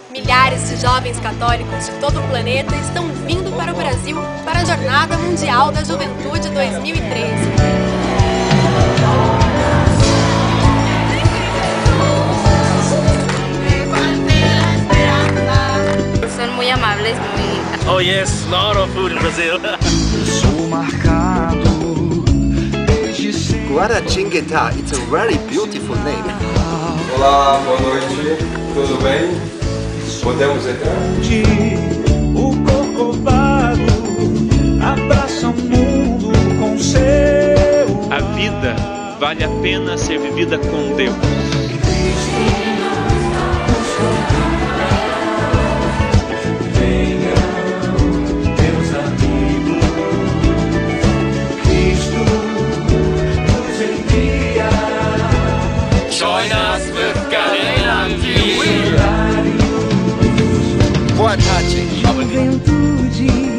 Milhares de jovens católicos de todo o planeta estão vindo para o Brasil para a Jornada Mundial da Juventude 2013. Son muy amables, muy... Oh yes, a lot of food in Brazil. Guaratinguetá, it's a very beautiful name. Olá, boa noite, tudo bem? Podemos entrar? O Corcovado abraça o mundo com seu. A vida vale a pena ser vivida com Deus. Join us with Galena TV. Boa tarde. Juventude.